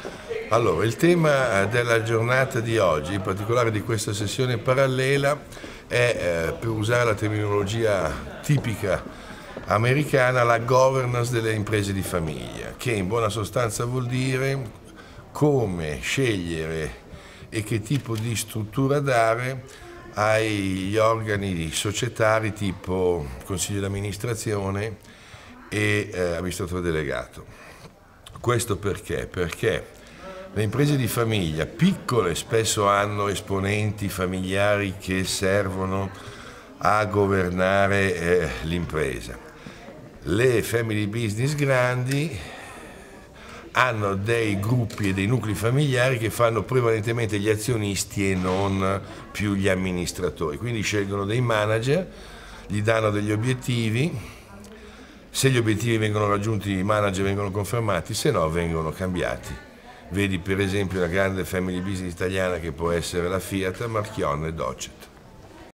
Allora, il tema della giornata di oggi, in particolare di questa sessione parallela, è, per usare la terminologia tipica americana, la governance delle imprese di famiglia, che in buona sostanza vuol dire come scegliere e che tipo di struttura dare agli organi societari tipo consiglio di amministrazione e amministratore delegato. Questo perché? Perché le imprese di famiglia piccole spesso hanno esponenti familiari che servono a governare l'impresa. Le family business grandi hanno dei gruppi e dei nuclei familiari che fanno prevalentemente gli azionisti e non più gli amministratori. Quindi scelgono dei manager, gli danno degli obiettivi, se gli obiettivi vengono raggiunti i manager vengono confermati, se no vengono cambiati. Vedi per esempio la grande family business italiana che può essere la Fiat, Marchionne e Docet.